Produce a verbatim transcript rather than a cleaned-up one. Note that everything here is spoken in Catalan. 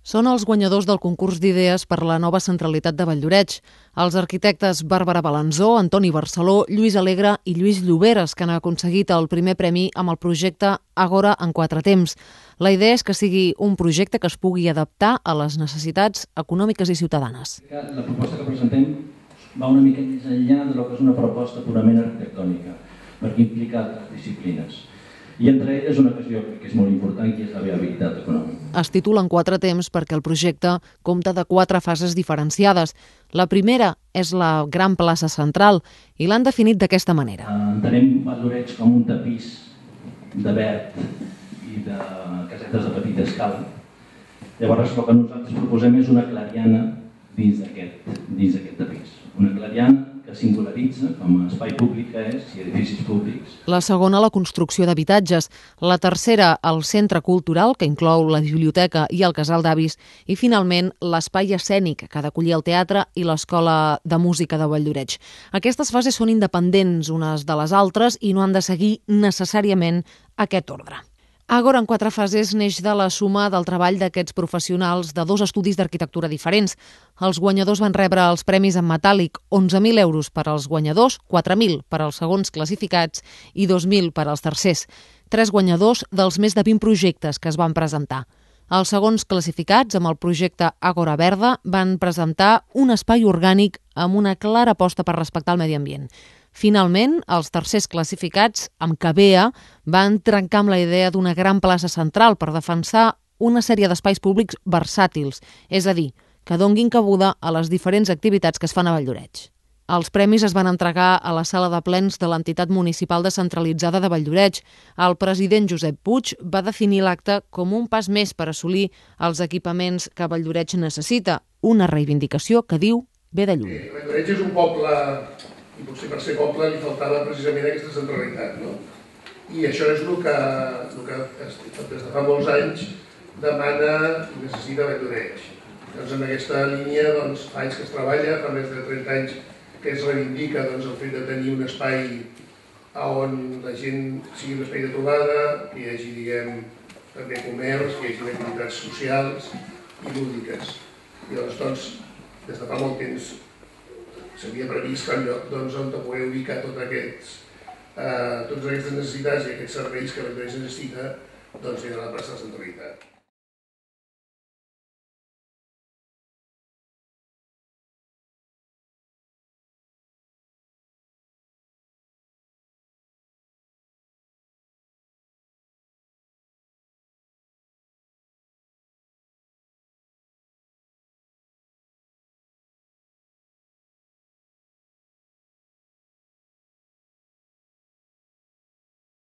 Són els guanyadors del concurs d'idees per la nova centralitat de Valldoreix. Els arquitectes Bàrbara Balanzó, Antoni Barceló, Lluís Alegre i Lluís Lloberes, que han aconseguit el primer premi amb el projecte Àgora en quatre temps. La idea és que sigui un projecte que es pugui adaptar a les necessitats econòmiques i ciutadanes. La proposta que presentem va una mica més enllà de lo que és una proposta purament arquitectònica, perquè implica altres disciplines. I entre elles una qüestió que és molt important, que és la viabilitat econòmica. Es titula en quatre temps perquè el projecte compta de quatre fases diferenciades. La primera és la gran plaça central i l'han definit d'aquesta manera. Entenem Valldoreix com un tapís de verd i de casetes de petita escala. Llavors el que nosaltres proposem és una clariana dins d'aquest tapís. Una clariana que singularitza com a espai públic que és i edificis públics. La segona, la construcció d'habitatges. La tercera, el centre cultural, que inclou la biblioteca i el casal d'avis. I finalment, l'espai escènic, que ha d'acollir el teatre i l'escola de música de Valldoreix. Aquestes fases són independents unes de les altres i no han de seguir necessàriament aquest ordre. Àgora en quatre fases neix de la suma del treball d'aquests professionals de dos estudis d'arquitectura diferents. Els guanyadors van rebre els premis en metàl·lic, onze mil euros per als guanyadors, quatre mil per als segons classificats i dos mil per als tercers. Tres guanyadors dels més de vint projectes que es van presentar. Els segons classificats, amb el projecte Àgora Verda, van presentar un espai orgànic amb una clara aposta per respectar el medi ambient. Finalment, els tercers classificats, amb Cabea, van trencar amb la idea d'una gran plaça central per defensar una sèrie d'espais públics versàtils, és a dir, que donguin cabuda a les diferents activitats que es fan a Valldoreix. Els premis es van entregar a la sala de plens de l'entitat municipal descentralitzada de Valldoreix. El president Josep Puig va definir l'acte com un pas més per assolir els equipaments que Valldoreix necessita, una reivindicació que diu ve de lluny. Valldoreix és un poble, i potser per ser poble li faltava precisament aquesta centralitat, no? I això és el que, el que des de fa molts anys demana i necessita Valldoreix. Doncs en aquesta línia doncs, fa anys que es treballa, fa més de trenta anys que es reivindica doncs, el fet de tenir un espai on la gent sigui un espai de trobada, que hi hagi, diguem, també comerç, que hi hagi activitats socials i lúdiques. I llavors, doncs, des de fa molt temps s'havia previst un lloc doncs, on poder ubicar tots aquests, eh, totes aquestes necessitats i aquests serveis que Valldoreix necessita doncs, a la plaça de centralitat.